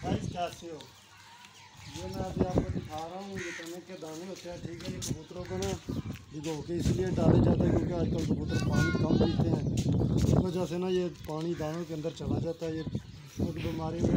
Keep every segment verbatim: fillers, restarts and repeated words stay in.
Guys कैसे हो? ये मैं अभी आपको दिखा रहा हूँ, ये चने के दाने होते हैं, ठीक है। ये कबूतरों को ना भिगो के इसलिए डाले जाते हैं क्योंकि आजकल कबूतर पानी कम पीते हैं। इस वजह से ना ये पानी दानों के अंदर चला जाता है। ये एक बीमारी में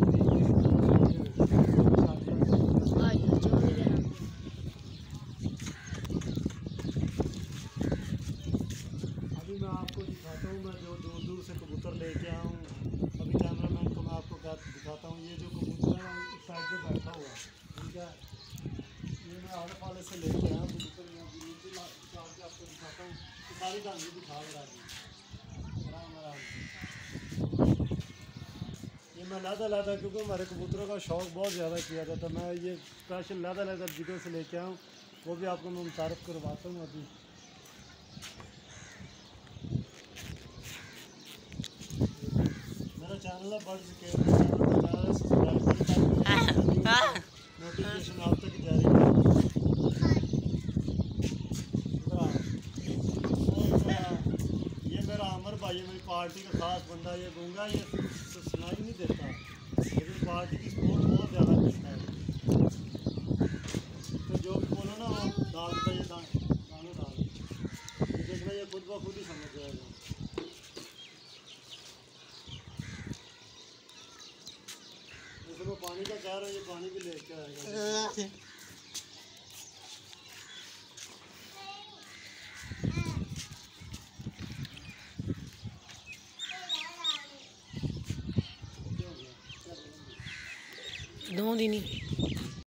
अभी मैं आपको दिखाता हूँ, मैं जो दूर दूर से कबूतर लेके आया हूँ। अभी कैमरामैन को मैं आपको दिखाता हूँ। ये जो कबूतर है इस साइड पे बैठा हुआ है, ठीक है। ये मैं आड़े पाले से लेके आया हूँ कबूतर, मैं नीचे निकाल के आपको दिखाता हूँ। ये सारी डांगी दिखा रहा है आराम आराम। ये मैं लहदा लहदा क्योंकि हमारे कबूतरों का शौक़ बहुत ज़्यादा किया जाता है। मैं ये स्पेशल लहदा लहदा जगह से लेके आया हूँ, वो भी आपको मैं मुतारफ़ करवाता हूँ। अभी मेरा चैनल है बर्ड्स केयर, चैनल है सब्सक्राइब करें, नोटिफिकेशन आप तक जारी है। ये मेरा अमर भाई है, मेरी पार्टी का ख़ास बंदा। ये गूंगा, ये सुनाई नहीं देता लेकिन पार्टी की सपोर्ट बहुत ज़्यादा करता है। तो जो भी बोलो ना वो डाल देता है, ये दाने डाल ये देखना, ये खुद ब खुद ही समझ जाएगा। वो पानी का कह रहा है, ये पानी भी लेके आएगा। दो दिन ही